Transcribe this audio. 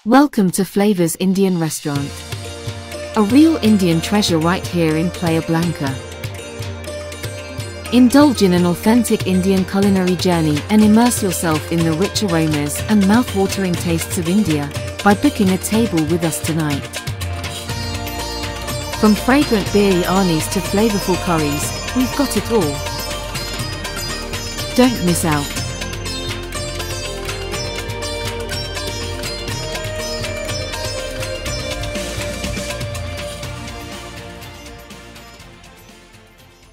Welcome to Flavours Indian Restaurant. A real Indian treasure right here in Playa Blanca. Indulge in an authentic Indian culinary journey and immerse yourself in the rich aromas and mouth-watering tastes of India by booking a table with us tonight. From fragrant biryanis to flavorful curries, we've got it all. Don't miss out.